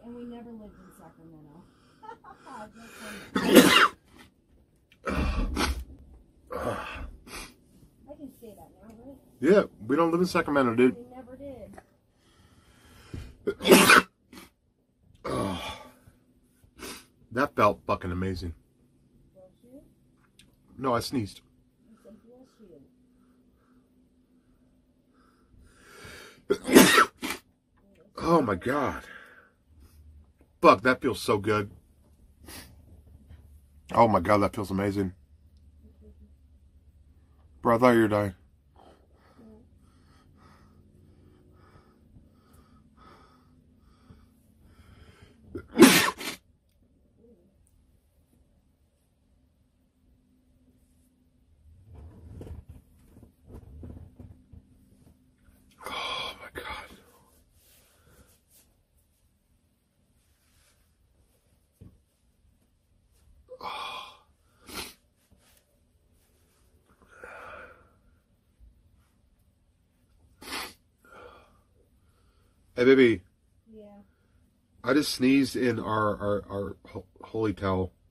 and we never lived in Sacramento. I can say that now, right? Yeah, we don't live in Sacramento, dude. We never did. Oh, that felt fucking amazing. Bless you. No, I sneezed. You said bless you. Oh my god. Fuck, that feels so good. Oh my god, that feels amazing. Bro, I thought you were dying. Oh my god. Hey, baby. Yeah. I just sneezed in our holy towel.